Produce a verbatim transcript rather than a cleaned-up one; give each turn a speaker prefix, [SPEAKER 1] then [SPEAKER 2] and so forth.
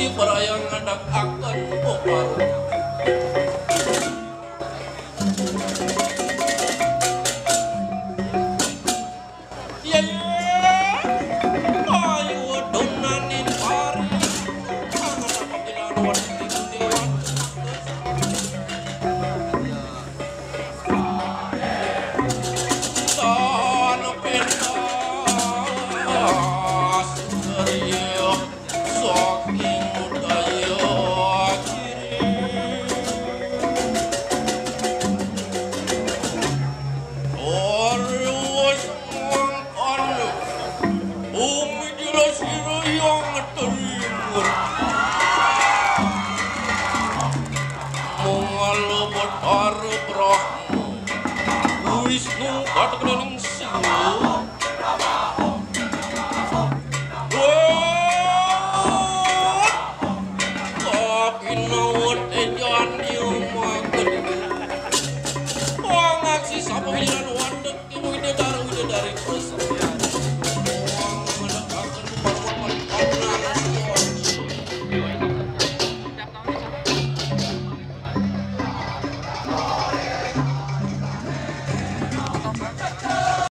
[SPEAKER 1] diperayang ngadak akan opal ya ayo donanin pari angan apabila wanita dewan tan pentas serius saking daya kiri terus mangkon umi jelas ira yang terimun mengalami harap rahmu Wisnu kata